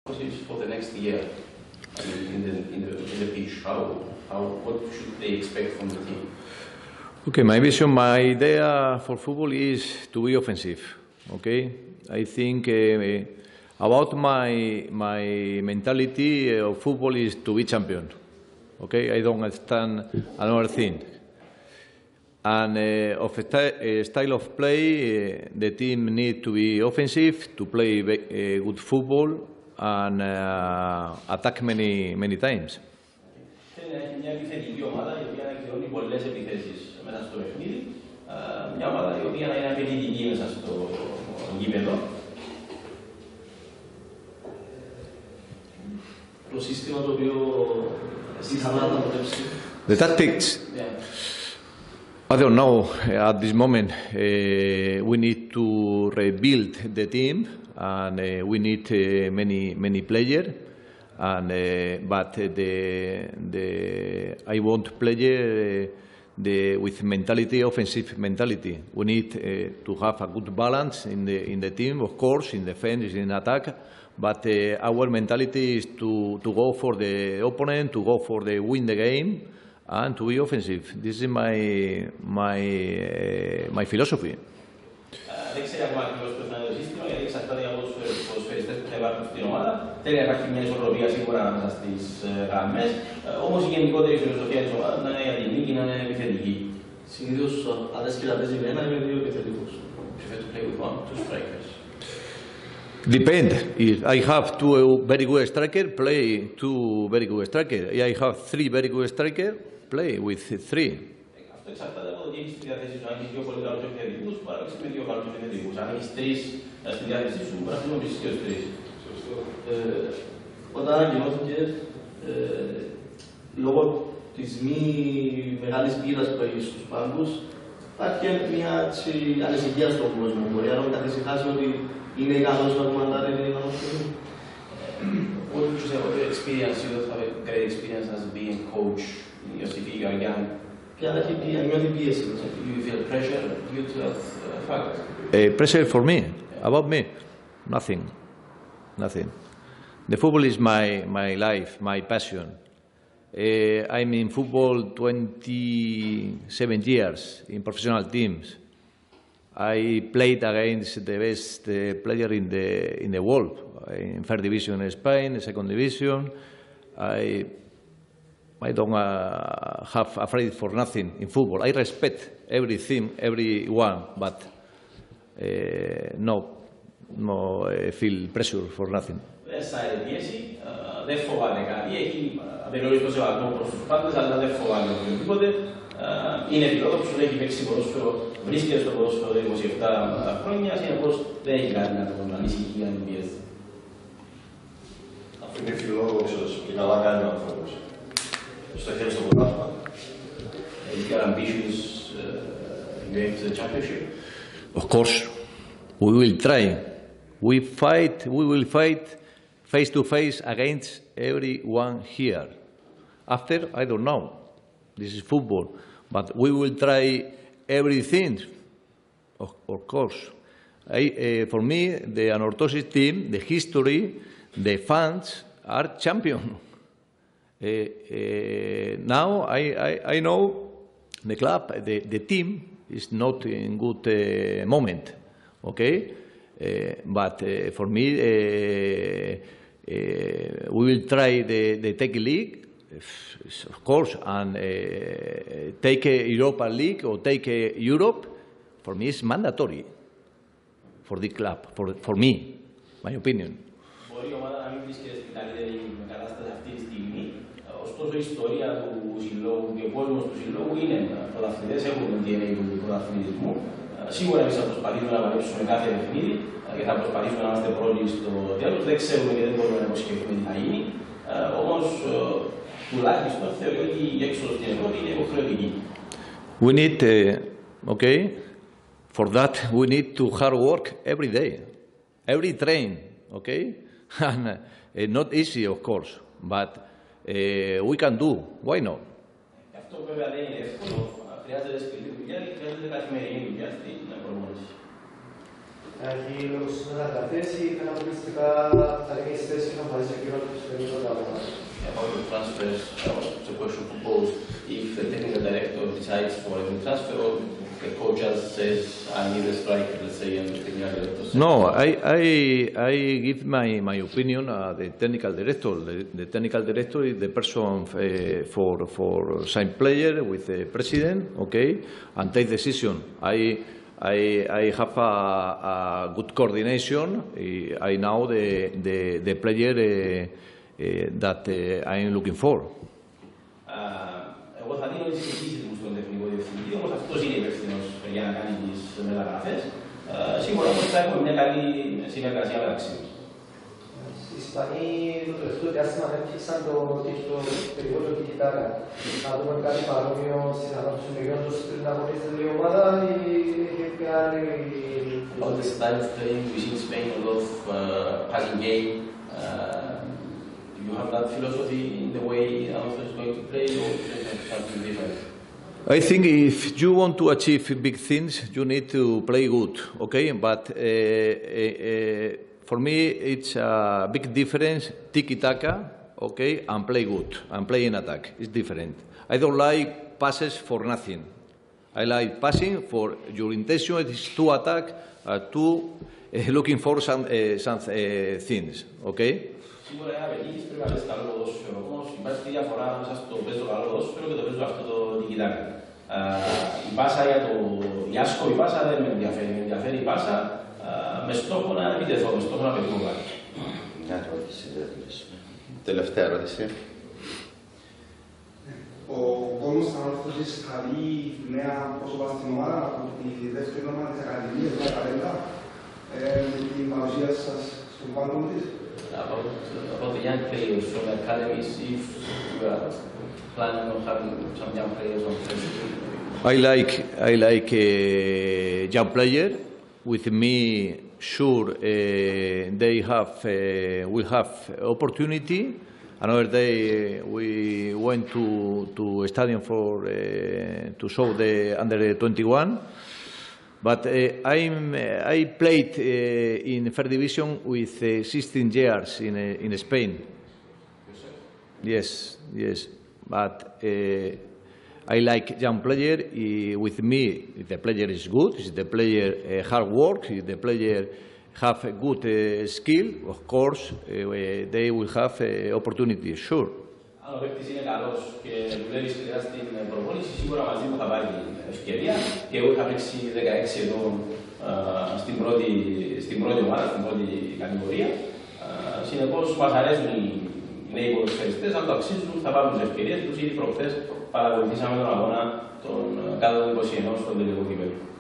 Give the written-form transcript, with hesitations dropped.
For the next year, I mean, in the pitch, what should they expect from the team? Okay, my vision, my idea for football is to be offensive. Okay, I think about my mentality of football is to be champion. Okay, I don't understand another thing. And of a style of play, the team need to be offensive to play good football and attack many times. Μια επιθετική ομάδα η οποία εκδηλώνει πολλές επιθέσεις μέσα στο παιχνίδι. Μια ομάδα η οποία είναι απαιτητική μέσα στο γήπεδο. Το σύστημα το οποίο εσείς θα αναπτύξετε. The tactics. I don't know. At this moment, we need to rebuild the team, and we need many players. And but I want player with mentality, offensive mentality. We need to have a good balance in the team, of course, in defense, in attack. But our mentality is to go for the opponent, to go for the win the game, and to be offensive. This is my philosophy. Δεν ξέρω ακόμα ακριβώς πώς θα είναι το σύστημα, γιατί εξαρτάται από τους ποδοσφαιριστές που θα υπάρχουν στην ομάδα. Θέλει να υπάρχει μια ισορροπία σίγουρα ανάμεσα στις γραμμές. Όμως η γενικότερη φιλοσοφία της ομάδας να είναι για την νίκη, να είναι επιθετική. Συνήθως αρέσκει να παίζει με ένα ή με δύο επιθετικούς. Prefer to play with one, two strikers. Depend. If I have two very good striker, play two very good striker. If I have three very good striker, play with three. Αυτό εξαρτάται από το τι έχεις στη διάθεση σου. Αν έχεις δύο πολύ καλούς επιθετικούς, μπορεί να παίξεις με δύο καλούς επιθετικούς. Αν έχεις τρεις στη διάθεση σου, μπορεί να χρησιμοποιήσεις και τους τρεις. Όταν ανακοινώθηκε, λόγω της μη μεγάλης πείρας που έχει στους πάγκους, υπάρχει μια ανησυχία στον κόσμο. Μπορεί να μην καθησυχάσει ότι είναι ικανός να κομμαντάρει την ικανός του. What would you say about your experience? You have a great experience as being a coach in your city, you are young. Νιώθει πίεση. Do you feel pressure due to that fact? Pressure for me? About me? Nothing. The football is my life, my passion. I'm in football 27 years in professional teams. I played against the best player in the world, in third division in Spain, second division. I don't have afraid for nothing in football. I respect everything, everyone, but no feel pressure for nothing. Δεν αισθάνεται πίεση, δεν φοβάται κάτι, έχει απεριόριστο σεβασμό προς τους πάντες, αλλά δεν φοβάται οποιοδήποτε. Είναι φιλόδοξος, έχει παίξει ποδόσφαιρο, βρίσκεται στο ποδόσφαιρο 27 χρόνια, συνεπώς δεν έχει κάτι να τον ανησυχεί, να τον πιέσει. Αφού είναι φιλόδοξος και καλά κάνει ο άνθρωπος. Στο χέρι στο πρωτάθλημα. If you are ambitious, you aim to the championship. Of course, we will try. We will fight face to face against everyone here. After, I don't know. This is football, but we will try everything. Of course. For me, the Anorthosis team, the history, the fans are champion. Now I know the club, the team is not in good moment, okay? But for me, we will try the Tech League, of course, and take a Europa League or take a Europe. For me, it's mandatory for the club, for me, my opinion. Μπορεί η ομάδα να μην βρίσκεται στην καλύτερη κατάσταση αυτή τη στιγμή, ωστόσο η ιστορία του συλλόγου και ο κόσμος του συλλόγου είναι πρωταθλητές, έχουν το DNA του πρωταθλητισμού. Σίγουρα εμείς θα προσπαθήσουμε να παλέψουμε κάθε παιχνίδι και θα προσπαθήσουμε να είμαστε πρώτοι στο τέλος. Δεν ξέρουμε και δεν μπορούμε να υποσχεθούμε τι θα γίνει. Όμως τουλάχιστον θεωρώ ότι η έξοδος στην Ευρώπη είναι υποχρεωτική. We need, okay, for that we need to hard work every day, every train, okay, and not easy, of course, but we can do. Why not? Αυτό βέβαια δεν είναι εύκολο. Χρειάζεται σκληρή δουλειά και χρειάζεται καθημερινή δουλειά στην προπόνηση. Έχει λόγους στις μεταγραφές ή ήταν αποκλειστικά θα είναι η θέση να βάζει και όλους τους τελείως αγώνα. About the transfers, the question proposed, if the technical director decides for a new transfer or the coach just says, I need a striker, let's say, and the technical director says... No, I give my opinion the technical director. The technical director is the person for sign player with the president, okay, and take decision. I have a good coordination. I know the player that I'm looking for. Εγώ θα δίνω τις εξηγήσεις μου στον τεχνικό διευθυντή, όμως αυτός είναι υπεύθυνος για να κάνει τις μεταγραφές. Σίγουρα όμως θα έχουμε μια καλή συνεργασία μεταξύ μας. Οι Ισπανοί το τελευταίο διάστημα έπιασαν το περίπου του Κιτάρα. Να δούμε κάτι παρόμοιο στην ανάπτυξη του Μεγιών τους πριν αγωνίζεται η ομάδα ή έχει πια άλλη... About the style of playing, we see in Spain a lot of passing game. You have that philosophy in the way Alonso is going to play, or something different? I think if you want to achieve big things, you need to play good, okay? But for me, it's a big difference, tiki-taka, okay, and play good, and play in attack. It's different. I don't like passes for nothing. I like passing for your intention is to attack, to looking for some things, okay? Σίγουρα για να πετύχεις πρέπει να πες καλό ποδόσφαιρο, όμως υπάρχει τη διαφορά ανάμεσα στο παίζω καλό ποδόσφαιρο και το παίζω αυτό το τικιτάκα. Η πάσα η άσκοπη πάσα δεν με ενδιαφέρει, με ενδιαφέρει η πάσα με στόχο να επιτεθώ, με στόχο να πετύχω κάτι. Μια ερώτηση, τελευταία ερώτηση. Ο κόσμος της Ανόρθωσης καλεί νέα πρόσωπα στην ομάδα από τη δεύτερη ομάδα της Ακαδημίας, μια ταλέντα, με την παρουσία σας στον πάγκο της. About the young players from the academies, if you are planning on having some young players on training. I like a young player. With me, sure they will have opportunity. Another day we went to stadium to show the under 21. But I played in third division with 16 years in Spain. Yes. But I like young player. With me, if the player is good, if the player hard work, if the player have a good skill, of course, they will have opportunity, sure. Αν ο παίκτης είναι καλός και δουλεύει σκληρά στην προπόνηση, σίγουρα μαζί μου θα πάρει ευκαιρία. Και εγώ είχα παίξει 16 ετών στην πρώτη ομάδα, στην πρώτη κατηγορία. Συνεπώς, μας αρέσουν οι νέοι ποδοσφαιριστές, αν το αξίζουν θα πάρουν τις ευκαιρίες τους. Ήδη προχθές παρακολουθήσαμε τον αγώνα των κάτω των 21 στον τελικό κυπέλλου.